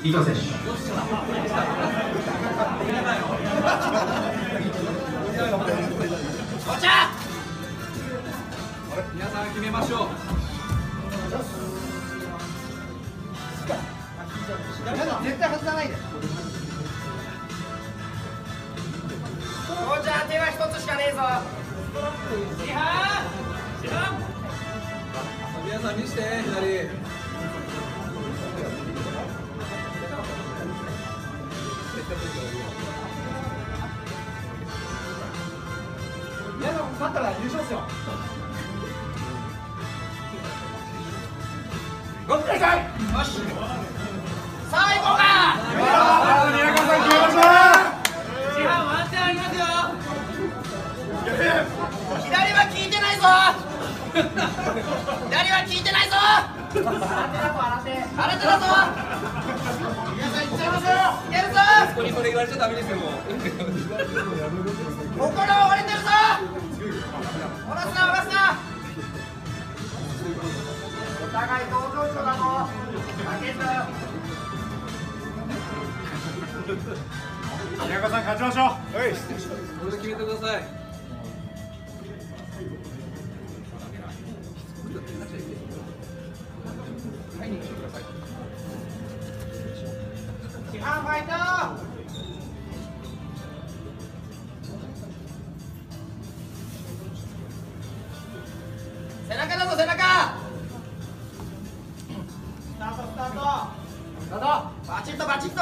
伊藤選手。 お茶。 皆さん決めましょう。 絶対外さないで。お茶、手は一つしかねえぞ。 皆さん見して左。 皆さん勝ったら優勝っすよ。ごめんなさい。よし。さあ行こうか。 宮川さん決めました。 次半ワンチャンありますよ。左は効いてないぞ。左は効いてないぞ。新手だぞ。皆さん行っちゃいましょう。いけるぞ。 ここにそれ言われちゃダメですよもう。 心は折れてるぞ。折らすな折らすな。お互い同情緒だぞ。負けず。 宮川さん勝ちましょう。はい。 これで決めてください。 市販ファイト。背中だぞ背中。スタートスタート。スタート。バチッとバチッと。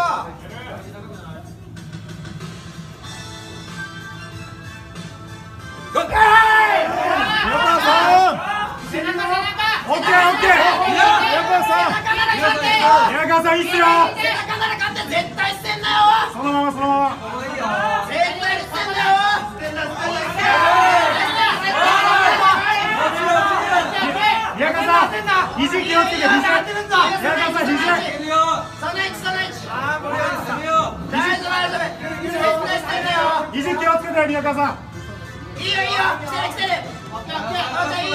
オッケー。 宮川さん。 背中背中。 オッケーオッケー。宮川さん。宮川さんいいっすよ。 背中なら勝って絶対捨てんなよ。 そのままそのまま。 絶対捨てんなよ。 宮川さん。肘気をつけて肘。宮川さん肘。 その位置その位置。大丈夫大丈夫。絶対捨てんなよ。 肘気をつけて宮川さん。 いいよいいよ。来てる来てる。オッケーオッケー。おーちゃんいい。